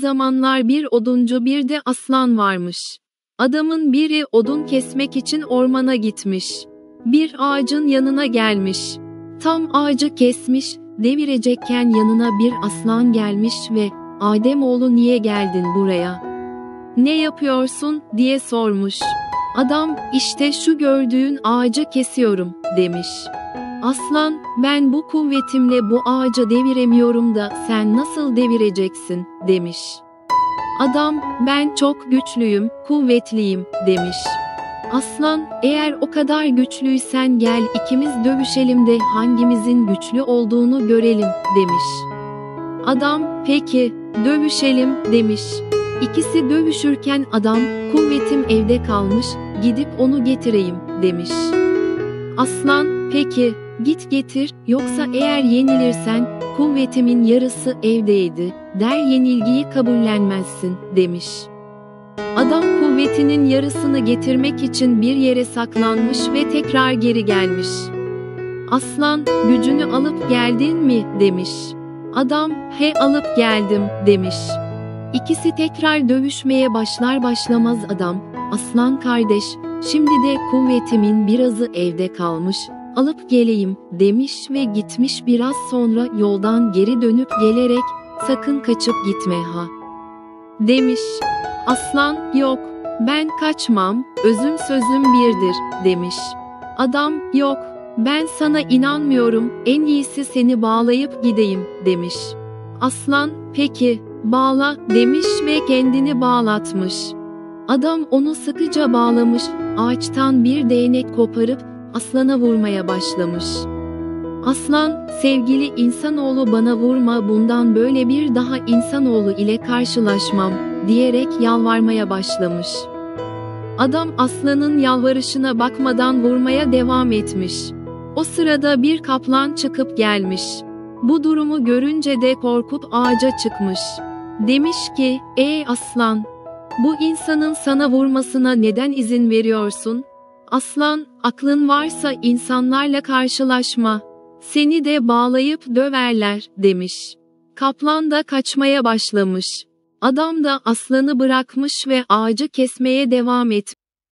zamanlar bir oduncu bir de aslan varmış. Adamın biri odun kesmek için ormana gitmiş. Bir ağacın yanına gelmiş. Tam ağacı kesmiş, devirecekken yanına bir aslan gelmiş ve "Ademoğlu, niye geldin buraya? Ne yapıyorsun?" diye sormuş. Adam "İşte şu gördüğün ağacı kesiyorum" demiş. Aslan "Ben bu kuvvetimle bu ağacı deviremiyorum da sen nasıl devireceksin?" demiş. Adam "Ben çok güçlüyüm, kuvvetliyim" demiş. Aslan "Eğer o kadar güçlüysen gel ikimiz dövüşelim de hangimizin güçlü olduğunu görelim" demiş. Adam "Peki, dövüşelim" demiş. İkisi dövüşürken adam "Kuvvetim evde kalmış, gidip onu getireyim" demiş. Aslan "Peki, git getir, yoksa eğer yenilirsen kuvvetimin yarısı evdeydi der yenilgiyi kabullenmezsin" demiş. Adam kuvvetinin yarısını getirmek için bir yere saklanmış ve tekrar geri gelmiş. Aslan "Gücünü alıp geldin mi?" demiş. Adam "He, alıp geldim" demiş. İkisi tekrar dövüşmeye başlar başlamaz adam "Aslan kardeş, şimdi de kuvvetimin birazı evde kalmış, alıp geleyim" demiş ve gitmiş. Biraz sonra yoldan geri dönüp gelerek "Sakın kaçıp gitme ha" demiş. Aslan "Yok, ben kaçmam, özüm sözüm birdir" demiş. Adam "Yok, ben sana inanmıyorum, en iyisi seni bağlayıp gideyim" demiş. Aslan "Peki, bağla" demiş ve kendini bağlatmış. Adam onu sıkıca bağlamış, ağaçtan bir değnek koparıp aslana vurmaya başlamış. Aslan "Sevgili insanoğlu, bana vurma, bundan böyle bir daha insanoğlu ile karşılaşmam" diyerek yalvarmaya başlamış. Adam aslanın yalvarışına bakmadan vurmaya devam etmiş. O sırada bir kaplan çıkıp gelmiş. Bu durumu görünce de korkup ağaca çıkmış. Demiş ki "Ey aslan, bu insanın sana vurmasına neden izin veriyorsun?" Aslan "Aklın varsa insanlarla karşılaşma. Seni de bağlayıp döverler" demiş. Kaplan da kaçmaya başlamış. Adam da aslanı bırakmış ve ağacı kesmeye devam etmiş.